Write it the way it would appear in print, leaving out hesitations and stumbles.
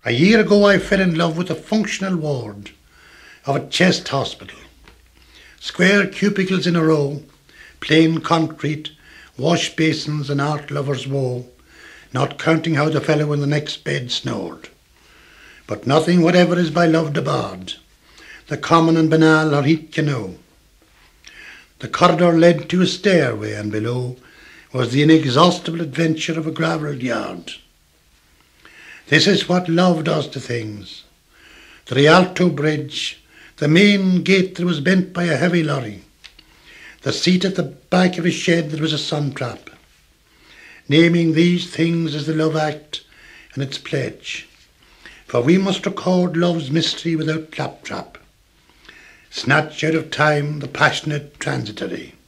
A year ago I fell in love with the functional ward of a chest hospital. Square cubicles in a row, plain concrete, wash basins and art lovers' woe, not counting how the fellow in the next bed snored. But nothing whatever is by love debarred, the common and banal or heat you know. The corridor led to a stairway, and below was the inexhaustible adventure of a gravelled yard. This is what love does to things. The Rialto Bridge, the main gate that was bent by a heavy lorry, the seat at the back of a shed that was a sun trap. Naming these things as the love act and its pledge. For we must record love's mystery without claptrap. Snatch out of time the passionate transitory.